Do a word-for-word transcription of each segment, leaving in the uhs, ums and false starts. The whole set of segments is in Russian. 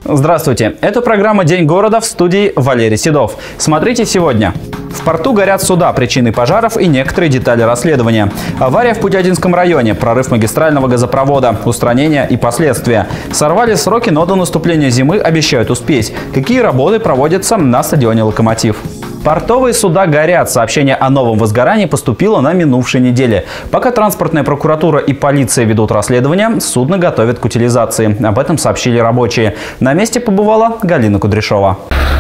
Здравствуйте. Это программа «День города», в студии Валерий Седов. Смотрите сегодня. В порту горят суда, причины пожаров и некоторые детали расследования. Авария в Путятинском районе, прорыв магистрального газопровода, устранение и последствия. Сорвали сроки, но до наступления зимы обещают успеть. Какие работы проводятся на стадионе «Локомотив». Портовые суда горят. Сообщение о новом возгорании поступило на минувшей неделе. Пока транспортная прокуратура и полиция ведут расследование, судно готовят к утилизации. Об этом сообщили рабочие. На месте побывала Галина Кудряшова.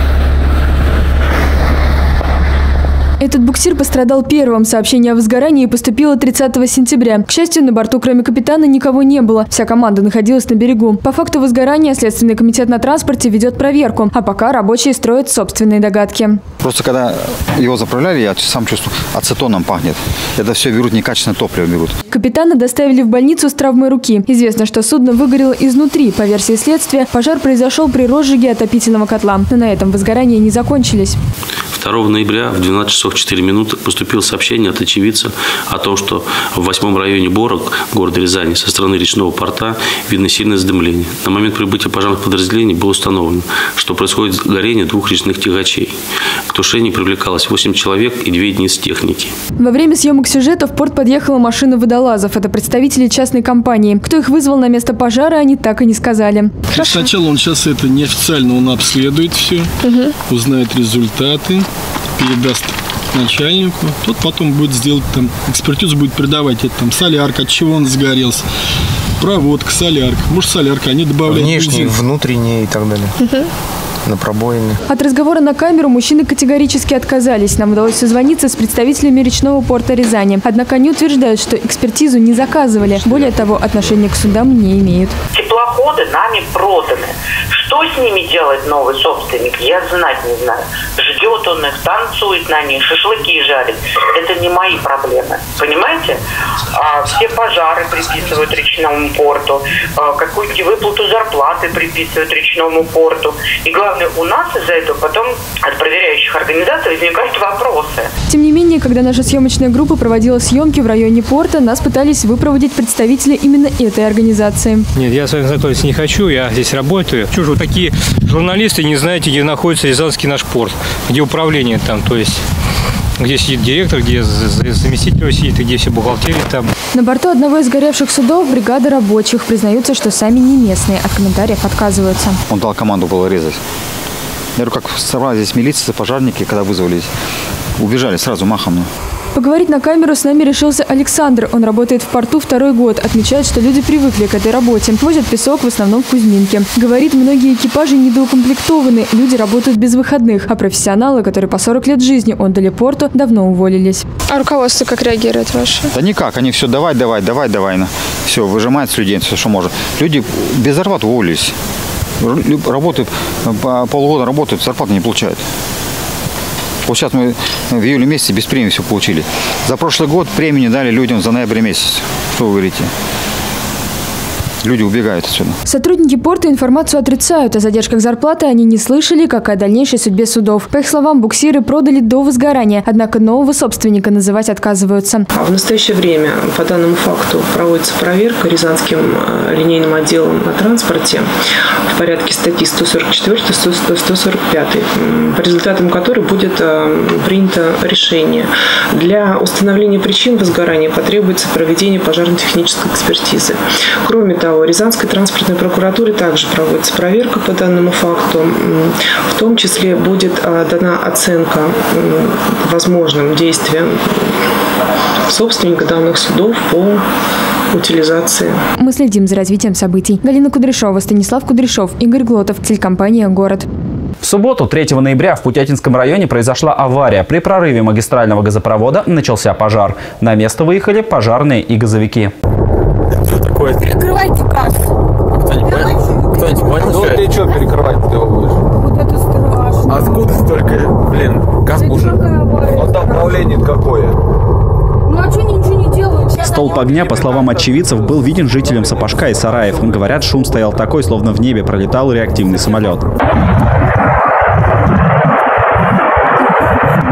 Этот буксир пострадал первым. Сообщение о возгорании поступило тридцатого сентября. К счастью, на борту кроме капитана никого не было. Вся команда находилась на берегу. По факту возгорания Следственный комитет на транспорте ведет проверку. А пока рабочие строят собственные догадки. Просто когда его заправляли, я сам чувствую, ацетоном пахнет. Это все берут, некачественное топливо берут. Капитана доставили в больницу с травмой руки. Известно, что судно выгорело изнутри. По версии следствия, пожар произошел при розжиге отопительного котла. Но на этом возгорания не закончились. второго ноября в двенадцать часов четыре минуты поступило сообщение от очевидца о том, что в восьмом районе Борок города Рязани со стороны речного порта видно сильное задымление. На момент прибытия пожарных подразделений было установлено, что происходит горение двух речных тягачей. К тушению привлекалось восемь человек и две единицы техники. Во время съемок сюжета в порт подъехала машина водолазов. Это представители частной компании. Кто их вызвал на место пожара, они так и не сказали. Сначала он сейчас это неофициально он обследует все, угу. узнает результаты, передаст начальнику, тот потом будет сделать там экспертизу, будет придавать это там солярка, от чего он сгорелся, проводка, солярка, может солярка, они добавляют внешние, внутренние и так далее. Угу. На пробоины. От разговора на камеру мужчины категорически отказались. Нам удалось созвониться с представителями речного порта Рязани. Однако они утверждают, что экспертизу не заказывали. Более того, отношения к судам не имеют. Теплоходы нами проданы. Что с ними делает новый собственник, я знать не знаю. Ждет он их, танцует на них, шашлыки жарит. Это не мои проблемы. Понимаете? А все пожары приписывают речному порту. А какую-то выплату зарплаты приписывают речному порту. И главное, у нас из-за этого потом от проверяющих организаций возникают вопросы. Тем не менее, когда наша съемочная группа проводила съемки в районе порта, нас пытались выпроводить представители именно этой организации. Нет, я с вами знакомиться не хочу, я здесь работаю. Чего же вы такие журналисты не знаете, где находится Рязанский наш порт, где управление там, то есть где сидит директор, где заместитель сидит, где все бухгалтерии там. На борту одного из горевших судов бригада рабочих признаются, что сами не местные, от комментариев отказываются. Он дал команду было резать. Я говорю, как собрались здесь милиция, пожарники, когда вызвались, убежали сразу махом. Поговорить на камеру с нами решился Александр. Он работает в порту второй год. Отмечает, что люди привыкли к этой работе. Возят песок в основном в Кузьминке. Говорит, многие экипажи недоукомплектованы. Люди работают без выходных. А профессионалы, которые по сорок лет жизни отдали порту, давно уволились. А руководство как реагирует ваше? Да никак. Они все давай, давай, давай, давай. Все, выжимают с людей, все, что может. Люди без зарплаты уволились. Работают, полгода работают, зарплаты не получают. Вот сейчас мы в июле месяце без премии все получили. За прошлый год премии дали людям за ноябрь месяц. Что вы говорите? Люди убегают отсюда. Сотрудники порта информацию отрицают. О задержках зарплаты они не слышали, как и о дальнейшей судьбе судов. По их словам, буксиры продали до возгорания, однако нового собственника называть отказываются. В настоящее время по данному факту проводится проверка Рязанским линейным отделом на транспорте в порядке статьи сто сорок четыре - сто сорок пять, по результатам которой будет принято решение. Для установления причин возгорания потребуется проведение пожарно-технической экспертизы. Кроме того, в Рязанской транспортной прокуратуре также проводится проверка по данному факту. В том числе будет дана оценка возможным действиям собственника данных судов по утилизации. Мы следим за развитием событий. Галина Кудряшова, Станислав Кудряшов, Игорь Глотов, телекомпания «Город». В субботу, третьего ноября, в Путятинском районе произошла авария. При прорыве магистрального газопровода начался пожар. На место выехали пожарные и газовики. Что такое? Перекрывайте газ. Кто-нибудь понял? Кто-нибудь понял? Ну ты что перекрывать ты его будешь? Вот это страшно. А откуда столько, блин, газ уже? Вот там управление какое? Ну а что они ничего не делают? Столб огня, по словам очевидцев, был виден жителям Сапожка и Сараев. Говорят, шум стоял такой, словно в небе пролетал реактивный самолет.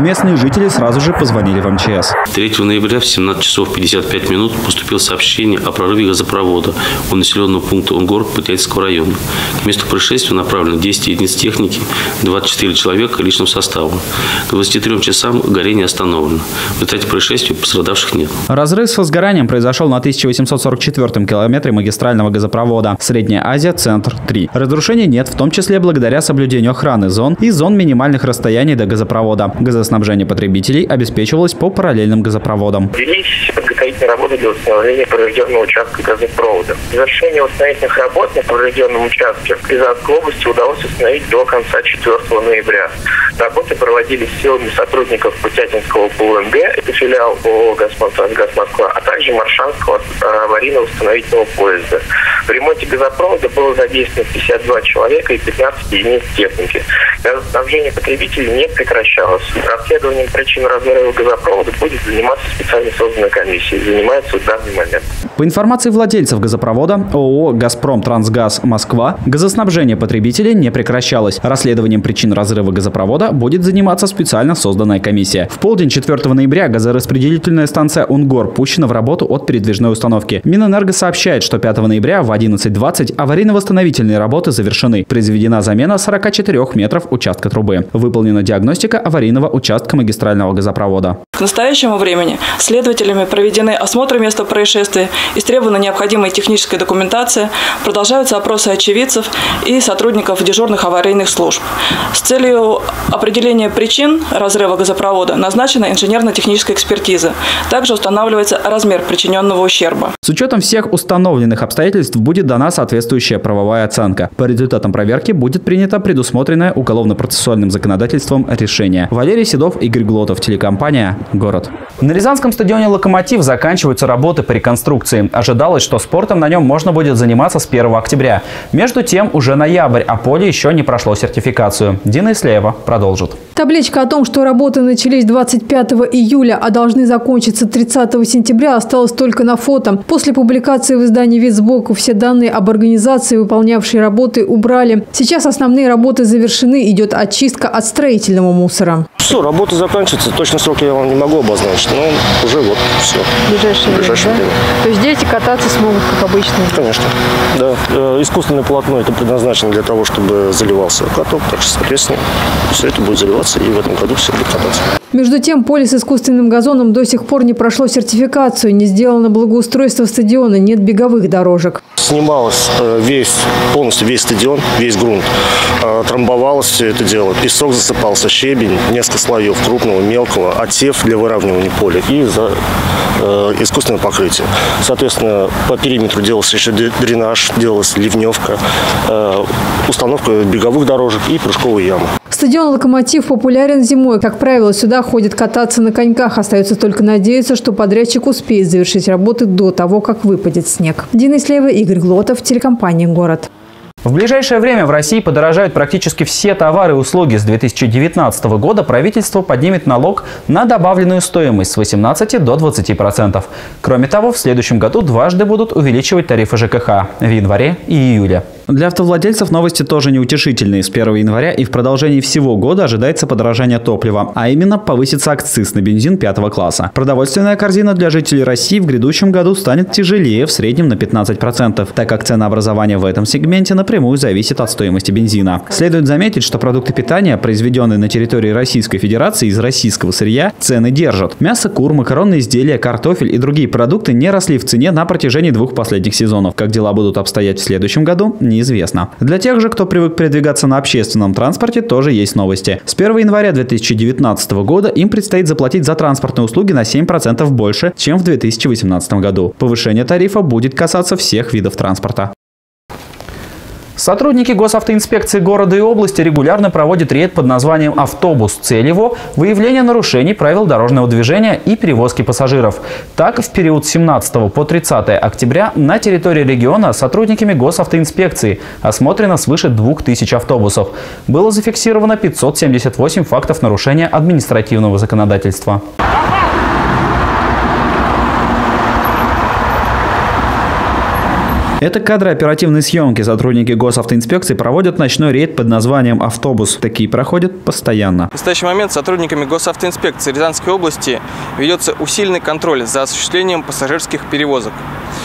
местные жители сразу же позвонили в эм че эс. третьего ноября в семнадцать часов пятьдесят пять минут поступило сообщение о прорыве газопровода у населенного пункта Унгор Путятинского района. К месту происшествия направлено десять единиц техники, двадцать четыре человека личного состава. К двадцати трём часам горение остановлено. В результате происшествия пострадавших нет. Разрыв с возгоранием произошел на тысяча восемьсот сорок четвёртом километре магистрального газопровода Средняя Азия, центр три. Разрушений нет, в том числе благодаря соблюдению охраны зон и зон минимальных расстояний до газопровода. Газоснабжение потребителей обеспечивалось по параллельным газопроводам. Велись подготовительные работы для установления поврежденного участка газопровода. Завершение восстановительных работ на поврежденном участке в Рязанской области удалось установить до конца четвёртого ноября. Работы проводились силами сотрудников Путятинского ПУНГ, это филиал ООО «Газтрансгаз Москва», а также Маршанского аварийно-восстановительного поезда. В ремонте газопровода было задействовано пятьдесят два человека и пятнадцать единиц техники. Газоснабжение потребителей не прекращалось. Расследованием причин разрыва газопровода будет заниматься специально созданная комиссия. Занимается в данный момент. По информации владельцев газопровода ООО «Газпромтрансгаз Москва», газоснабжение потребителей не прекращалось. Расследованием причин разрыва газопровода будет заниматься специально созданная комиссия. В полдень четвёртого ноября газораспределительная станция Унгор пущена в работу от передвижной установки. Минэнерго сообщает, что пятого ноября в одиннадцать двадцать аварийно-восстановительные работы завершены. Произведена замена сорока четырёх метров участка трубы. Выполнена диагностика аварийного участка магистрального газопровода. К настоящему времени следователями проведены осмотры места происшествия, истребована необходимая техническая документация, продолжаются опросы очевидцев и сотрудников дежурных аварийных служб. С целью определения причин разрыва газопровода назначена инженерно-техническая экспертиза. Также устанавливается размер причиненного ущерба. С учетом всех установленных обстоятельств будет дана соответствующая правовая оценка. По результатам проверки будет принято предусмотренное уголовно-процессуальным законодательством решение. Валерий Седов, Игорь Глотов, телекомпания «Город». На Рязанском стадионе «Локомотив» заканчиваются работы по реконструкции. Ожидалось, что спортом на нем можно будет заниматься с первого октября. Между тем, уже ноябрь, а поле еще не прошло сертификацию. Дина Ислеева продолжит. Табличка о том, что работы начались двадцать пятого июля, а должны закончиться тридцатого сентября, осталась только на фото. После публикации в издании «Вицбоку» все данные об организации, выполнявшей работы, убрали. Сейчас основные работы завершены, идет очистка от строительного мусора. Все, работа заканчивается. Точный срок я вам не могу обозначить, но уже вот все. Ближайшее, Ближайшее время, да? То есть дети кататься смогут, как обычно? Конечно, да. Искусственное полотно это предназначено для того, чтобы заливался каток, так что, соответственно, все это будет заливаться, и в этом году все будут кататься. Между тем, поле с искусственным газоном до сих пор не прошло сертификацию, не сделано благоустройство стадиона, нет беговых дорожек. Снималось весь, полностью весь стадион, весь грунт. Трамбовалось все это дело. Песок засыпался, щебень, несколько слоев крупного, мелкого, отсев для выравнивания поля и за э, искусственное покрытие. Соответственно, по периметру делался еще дренаж, делалась ливневка, э, установка беговых дорожек и прыжковые ямы. Стадион «Локомотив» популярен зимой. Как правило, сюда ходят кататься на коньках. Остается только надеяться, что подрядчик успеет завершить работы до того, как выпадет снег. Дина Ислеева, Игорь Глотов, телекомпания «Город». В ближайшее время в России подорожают практически все товары и услуги. С две тысячи девятнадцатого года правительство поднимет налог на добавленную стоимость с восемнадцати до двадцати процентов. Кроме того, в следующем году дважды будут увеличивать тарифы ЖКХ – в январе и июле. Для автовладельцев новости тоже неутешительные. С первого января и в продолжении всего года ожидается подорожание топлива, а именно повысится акциз на бензин пятого класса. Продовольственная корзина для жителей России в грядущем году станет тяжелее в среднем на пятнадцать процентов, так как ценообразование в этом сегменте напрямую зависит от стоимости бензина. Следует заметить, что продукты питания, произведенные на территории Российской Федерации из российского сырья, цены держат. Мясо кур, макаронные изделия, картофель и другие продукты не росли в цене на протяжении двух последних сезонов. Как дела будут обстоять в следующем году, неизвестно. Для тех же, кто привык передвигаться на общественном транспорте, тоже есть новости. С первого января две тысячи девятнадцатого года им предстоит заплатить за транспортные услуги на семь процентов больше, чем в две тысячи восемнадцатом году. Повышение тарифа будет касаться всех видов транспорта. Сотрудники госавтоинспекции города и области регулярно проводят рейд под названием «Автобус». Цель его – выявление нарушений правил дорожного движения и перевозки пассажиров. Так, в период с семнадцатого по тридцатое октября на территории региона сотрудниками госавтоинспекции осмотрено свыше двух тысяч автобусов. Было зафиксировано пятьсот семьдесят восемь фактов нарушения административного законодательства. Это кадры оперативной съемки. Сотрудники госавтоинспекции проводят ночной рейд под названием «Автобус». Такие проходят постоянно. В настоящий момент сотрудниками госавтоинспекции Рязанской области ведется усиленный контроль за осуществлением пассажирских перевозок.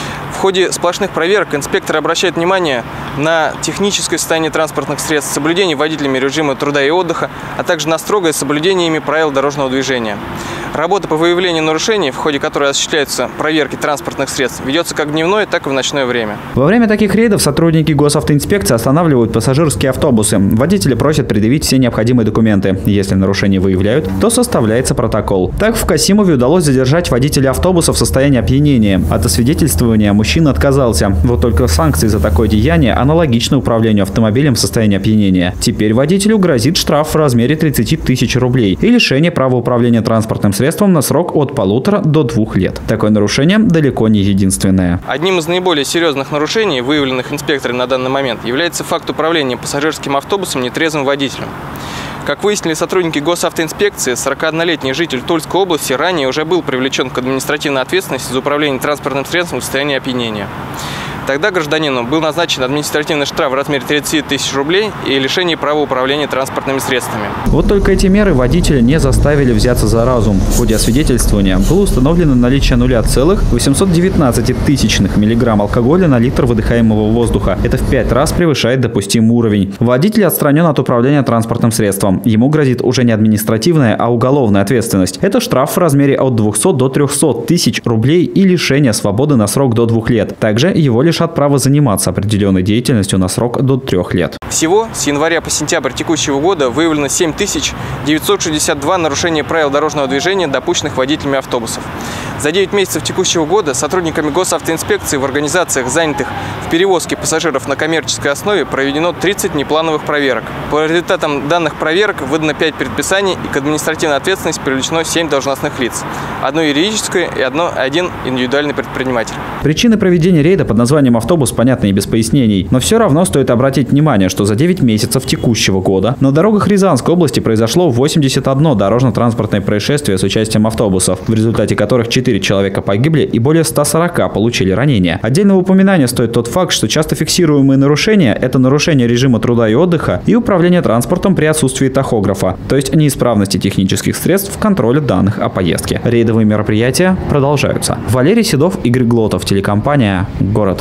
В ходе сплошных проверок инспекторы обращают внимание на техническое состояние транспортных средств, соблюдение водителями режима труда и отдыха, а также на строгое соблюдение ими правил дорожного движения. Работа по выявлению нарушений, в ходе которой осуществляются проверки транспортных средств, ведется как в дневное, так и в ночное время. Во время таких рейдов сотрудники госавтоинспекции останавливают пассажирские автобусы. Водители просят предъявить все необходимые документы. Если нарушения выявляют, то составляется протокол. Так в Касимове удалось задержать водителя автобуса в состоянии опьянения. От освидетельствования мужчина отказался. Вот только санкции за такое деяние аналогичны управлению автомобилем в состоянии опьянения. Теперь водителю грозит штраф в размере тридцати тысяч рублей и лишение права управления транспортным средством на срок от полутора до двух лет. Такое нарушение далеко не единственное. Одним из наиболее серьезных нарушений, выявленных инспекторами на данный момент, является факт управления пассажирским автобусом нетрезвым водителем. Как выяснили сотрудники госавтоинспекции, сорокаоднолетний житель Тульской области ранее уже был привлечен к административной ответственности за управление транспортным средством в состоянии опьянения. Тогда гражданину был назначен административный штраф в размере тридцати тысяч рублей и лишение права управления транспортными средствами. Вот только эти меры водителя не заставили взяться за разум. В ходе освидетельствования было установлено наличие нуля целых восемьсот девятнадцать тысячных миллиграмм алкоголя на литр выдыхаемого воздуха. Это в пять раз превышает допустимый уровень. Водитель отстранен от управления транспортным средством. Ему грозит уже не административная, а уголовная ответственность. Это штраф в размере от двухсот до трёхсот тысяч рублей и лишение свободы на срок до двух лет. Также его лишат права заниматься определенной деятельностью на срок до трех лет. Всего с января по сентябрь текущего года выявлено семь тысяч девятьсот шестьдесят два нарушения правил дорожного движения, допущенных водителями автобусов. За девять месяцев текущего года сотрудниками госавтоинспекции в организациях, занятых в перевозке пассажиров на коммерческой основе, проведено тридцать неплановых проверок. По результатам данных проверок выдано пять предписаний и к административной ответственности привлечено семь должностных лиц. Одно юридическое и одно, один индивидуальный предприниматель. Причины проведения рейда под названием «Автобус» понятны и без пояснений. Но все равно стоит обратить внимание, что за девять месяцев текущего года на дорогах Рязанской области произошло восемьдесят одно дорожно-транспортное происшествие с участием автобусов, в результате которых четыре человека погибли и более ста сорока получили ранения. Отдельного упоминания стоит тот факт, что часто фиксируемые нарушения – это нарушение режима труда и отдыха и управление транспортом при отсутствии тахографа, то есть неисправности технических средств в контроле данных о поездке. Рейдовые мероприятия продолжаются. Валерий Седов, Игорь Глотов, телекомпания «Город».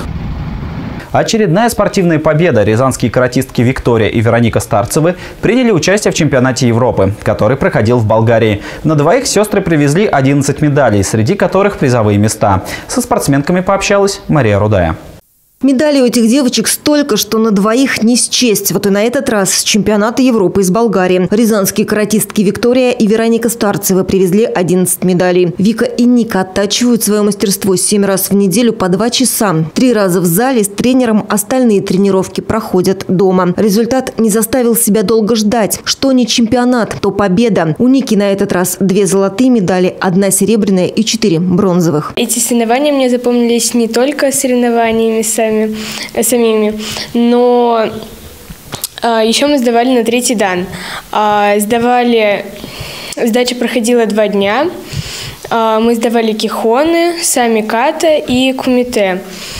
Очередная спортивная победа. Рязанские каратистки Виктория и Вероника Старцевы приняли участие в чемпионате Европы, который проходил в Болгарии. На двоих сестры привезли одиннадцать медалей, среди которых призовые места. Со спортсменками пообщалась Мария Рудая. Медалей у этих девочек столько, что на двоих не счесть. Вот и на этот раз с чемпионата Европы из Болгарии. Рязанские каратистки Виктория и Вероника Старцевы привезли одиннадцать медалей. Вика и Ника оттачивают свое мастерство семь раз в неделю по два часа. Три раза в зале с тренером, остальные тренировки проходят дома. Результат не заставил себя долго ждать. Что не чемпионат, то победа. У Ники на этот раз две золотые медали, одна серебряная и четыре бронзовых. Эти соревнования мне запомнились не только соревнованиями сами, самими, но а, еще мы сдавали на третий дан. А, сдавали, сдача проходила два дня. А, мы сдавали кихоны, сами ката и кумите.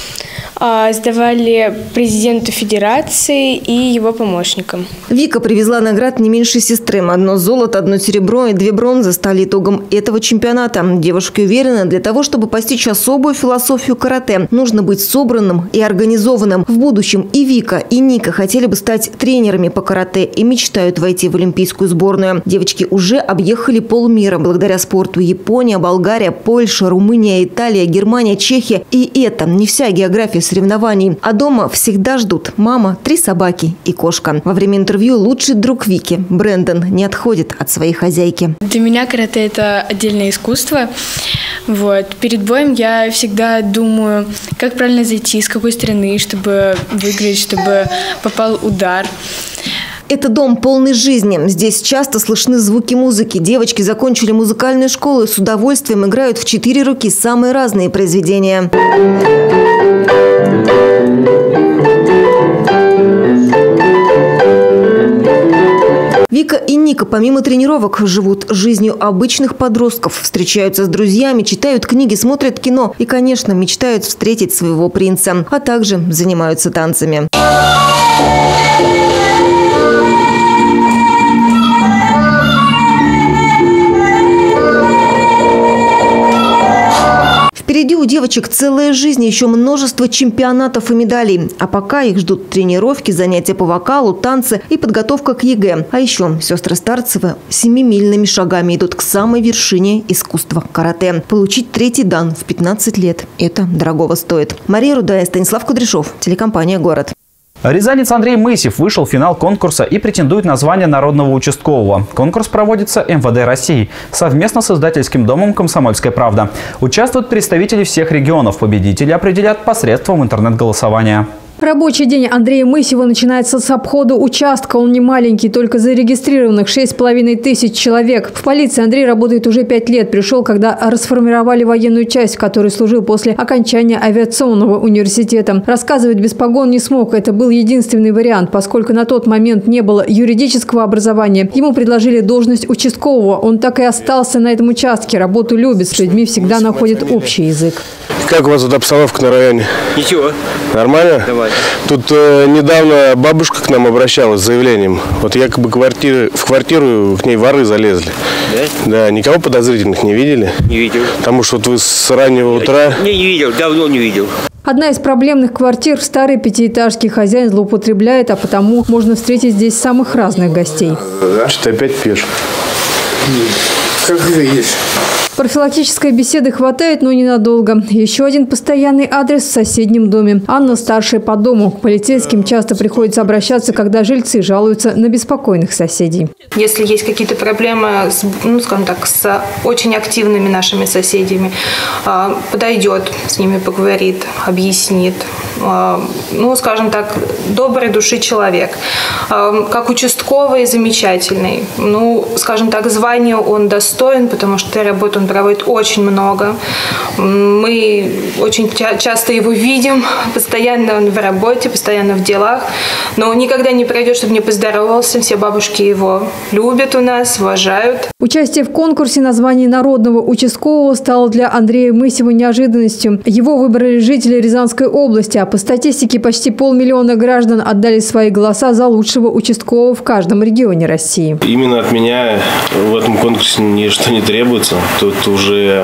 А, сдавали президенту федерации и его помощникам. Вика привезла наград не меньше сестры. Одно золото, одно серебро и две бронзы стали итогом этого чемпионата. Девушки уверены, для того, чтобы постичь особую философию карате, нужно быть собранным и организованным. В будущем и Вика, и Ника хотели бы стать тренерами по карате и мечтают войти в олимпийскую сборную. Девочки уже объехали полмира благодаря спорту. Япония, Болгария, Польша, Румыния, Италия, Германия, Чехия. И это не вся география соревнований. А дома всегда ждут мама, три собаки и кошка. Во время интервью лучший друг Вики, Брэндон, не отходит от своей хозяйки. Для меня карате – это отдельное искусство. Вот. Перед боем я всегда думаю, как правильно зайти, с какой стороны, чтобы выиграть, чтобы попал удар. Это дом полный жизни. Здесь часто слышны звуки музыки. Девочки закончили музыкальную школу и с удовольствием играют в четыре руки самые разные произведения. Вика и Ника помимо тренировок живут жизнью обычных подростков, встречаются с друзьями, читают книги, смотрят кино и, конечно, мечтают встретить своего принца, а также занимаются танцами. Впереди у девочек целая жизнь, еще множество чемпионатов и медалей. А пока их ждут тренировки, занятия по вокалу, танцы и подготовка к ЕГЭ. А еще сестры Старцевы семимильными шагами идут к самой вершине искусства карате. Получить третий дан в пятнадцать лет – это дорогого стоит. Мария Рудая, Станислав Кудряшов, телекомпания «Город». Рязанец Андрей Мысев вышел в финал конкурса и претендует на звание народного участкового. Конкурс проводится эм вэ дэ России совместно с издательским домом «Комсомольская правда». Участвуют представители всех регионов. Победители определят посредством интернет-голосования. Рабочий день Андрея Мысева начинается с обхода участка. Он не маленький, только зарегистрированных шесть с половиной тысяч человек. В полиции Андрей работает уже пять лет. Пришел, когда расформировали военную часть, в которой служил после окончания авиационного университета. Рассказывать без погон не смог. Это был единственный вариант, поскольку на тот момент не было юридического образования. Ему предложили должность участкового. Он так и остался на этом участке. Работу любит, с людьми всегда находит общий язык. Как у вас тут обстановка на районе? Ничего. Нормально? Давай. Тут э, недавно бабушка к нам обращалась с заявлением. Вот якобы квартиры, в квартиру к ней воры залезли. Да? Да. Никого подозрительных не видели? Не видел. Потому что вот вы с раннего утра... Не, не видел. Давно не видел. Одна из проблемных квартир в старой пятиэтажке. Хозяин злоупотребляет, а потому можно встретить здесь самых разных гостей. Что-то опять пишешь. Как ты видишь? Профилактической беседы хватает, но ненадолго. Еще один постоянный адрес в соседнем доме. Анна старшая по дому. К полицейским часто приходится обращаться, когда жильцы жалуются на беспокойных соседей. Если есть какие-то проблемы, с, ну, скажем так, с очень активными нашими соседями, подойдет, с ними поговорит, объяснит. Ну, скажем так, доброй души человек. Как участковый замечательный. Ну, скажем так, звание он достоин, потому что работу он проводит очень много. Мы очень часто его видим, постоянно он в работе, постоянно в делах, но никогда не пройдет, чтобы не поздоровался. Все бабушки его любят у нас, уважают. Участие в конкурсе на звание народного участкового стало для Андрея Мысева неожиданностью. Его выбрали жители Рязанской области, а по статистике почти полмиллиона граждан отдали свои голоса за лучшего участкового в каждом регионе России. Именно от меня в этом конкурсе ничто не требуется. Тут уже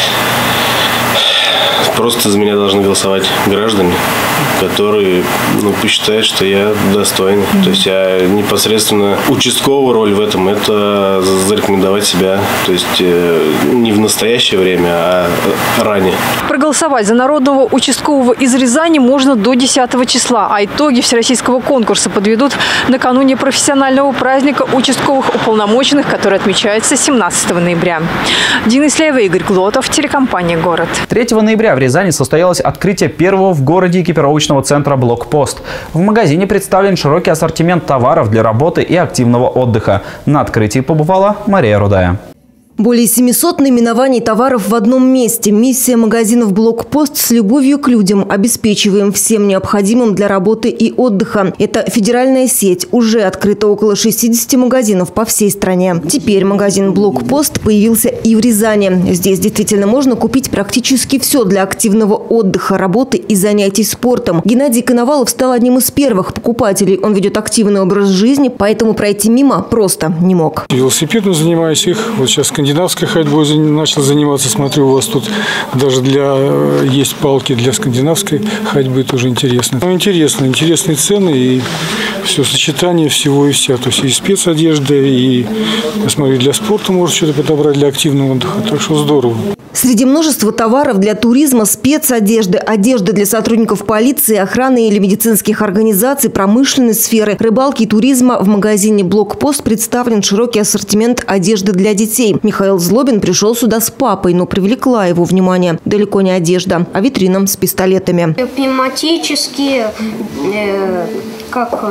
просто за меня должны голосовать граждане, которые ну, посчитают, что я достойный. Mm-hmm. То есть я непосредственно участковую роль в этом – это зарекомендовать себя. То есть э, не в настоящее время, а ранее. Проголосовать за народного участкового из Рязани можно до десятого числа, а итоги всероссийского конкурса подведут накануне профессионального праздника участковых уполномоченных, который отмечается семнадцатого ноября. Дина Исляева, Игорь Глотов, телекомпания «Город». третьего ноября в Рязани состоялось открытие первого в городе экипировочного центра «Блокпост». В магазине представлен широкий ассортимент товаров для работы и активного отдыха. На открытии побывала Мария Рудая. Более семисот наименований товаров в одном месте. Миссия магазинов «Блокпост» с любовью к людям. Обеспечиваем всем необходимым для работы и отдыха. Это федеральная сеть. Уже открыто около шестидесяти магазинов по всей стране. Теперь магазин «Блокпост» появился и в Рязани. Здесь действительно можно купить практически все для активного отдыха, работы и занятий спортом. Геннадий Коновалов стал одним из первых покупателей. Он ведет активный образ жизни, поэтому пройти мимо просто не мог. Велосипедом занимаюсь их. Вот сейчас скандинавской ходьбой начал заниматься. Смотрю, у вас тут даже для есть палки для скандинавской ходьбы, тоже интересно. Ну, интересно, интересные цены и все сочетание всего и вся. То есть и спецодежда, и, я смотрю, для спорта можно что-то подобрать, для активного отдыха. Так что здорово. Среди множества товаров для туризма, спецодежды, одежды для сотрудников полиции, охраны или медицинских организаций, промышленной сферы, рыбалки и туризма в магазине «Блокпост» представлен широкий ассортимент одежды для детей. Михаил Злобин пришел сюда с папой, но привлекла его внимание далеко не одежда, а витрина с пистолетами. Пневматические, э, как...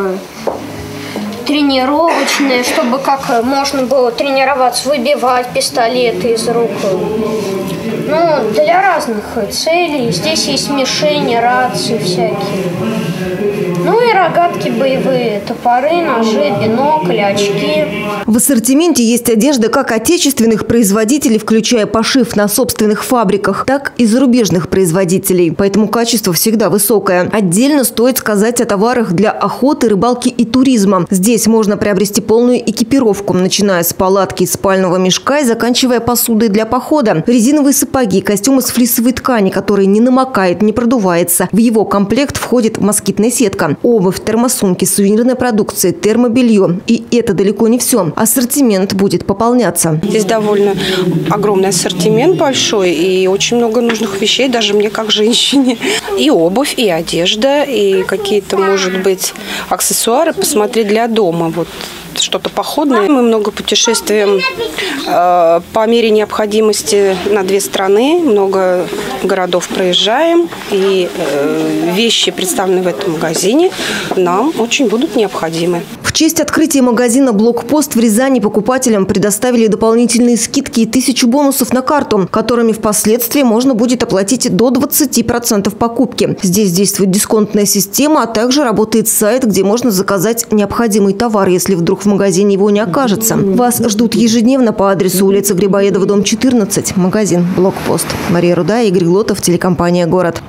тренировочные, чтобы как можно было тренироваться, выбивать пистолеты из рук. Ну, для разных целей. Здесь есть мишени, рации всякие. Ну и рогатки боевые, топоры, ножи, бинокль, очки. В ассортименте есть одежда как отечественных производителей, включая пошив на собственных фабриках, так и зарубежных производителей. Поэтому качество всегда высокое. Отдельно стоит сказать о товарах для охоты, рыбалки и туризма. Здесь можно приобрести полную экипировку, начиная с палатки из спального мешка и заканчивая посудой для похода. Резиновые сапоги, костюм из флисовой ткани, который не намокает, не продувается. В его комплект входит москитная сетка, обувь, термосумки, сувенирная продукция, термобелье. И это далеко не все. Ассортимент будет пополняться. Здесь довольно огромный ассортимент большой и очень много нужных вещей, даже мне как женщине. И обувь, и одежда, и какие-то, может быть, аксессуары посмотреть для дома. Вот что-то походное. Мы много путешествуем э, по мере необходимости на две страны, много городов проезжаем, и э, вещи, представленные в этом магазине, нам очень будут необходимы. В честь открытия магазина «Блокпост» в Рязани покупателям предоставили дополнительные скидки и тысячу бонусов на карту, которыми впоследствии можно будет оплатить до двадцати процентов покупки. Здесь действует дисконтная система, а также работает сайт, где можно заказать необходимый товар, если вдруг в магазине его не окажется. Вас ждут ежедневно по адресу улица Грибоедова, дом четырнадцать, магазин «Блокпост». Мария Руда, Игорь Глотов, телекомпания «Город».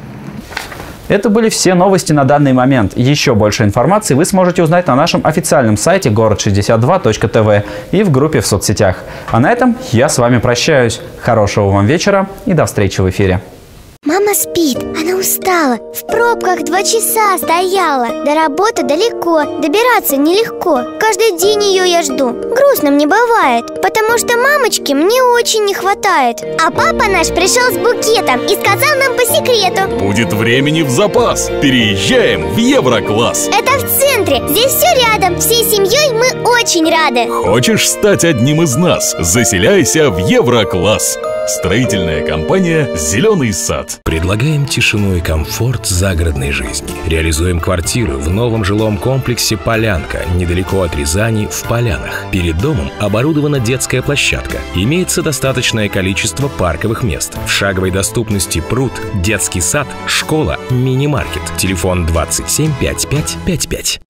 Это были все новости на данный момент. Еще больше информации вы сможете узнать на нашем официальном сайте город шестьдесят два точка тв и в группе в соцсетях. А на этом я с вами прощаюсь. Хорошего вам вечера и до встречи в эфире. Мама спит, она устала, в пробках два часа стояла. До работы далеко, добираться нелегко. Каждый день ее я жду, грустно мне бывает, потому что мамочки мне очень не хватает. А папа наш пришел с букетом и сказал нам по секрету: будет времени в запас, переезжаем в Еврокласс. Это в центре, здесь все рядом, всей семьей мы очень рады. Хочешь стать одним из нас? Заселяйся в Еврокласс. Строительная компания «Зеленый сад». Предлагаем тишину и комфорт загородной жизни. Реализуем квартиры в новом жилом комплексе «Полянка», недалеко от Рязани, в Полянах. Перед домом оборудована детская площадка. Имеется достаточное количество парковых мест. В шаговой доступности пруд, детский сад, школа, мини-маркет. Телефон двадцать семь пятьдесят пять пятьдесят пять.